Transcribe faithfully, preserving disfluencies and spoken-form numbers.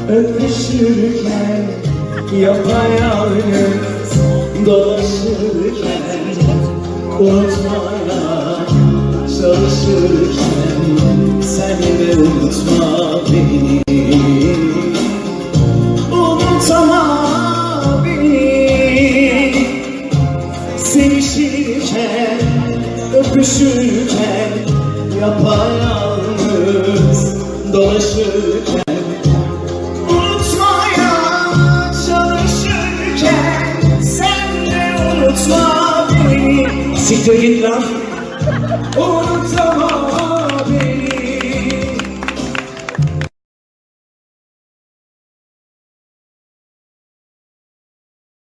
Öpüşürken, yapayalnız dolaşırken, unutmaya çalışırken, sen de unutma beni. Unutma beni. Sevişirken, öpüşürken, yapayalnız dolaşırken, unutmaya çalışırken, sen de unutma beni. Siktir git lan. Unutma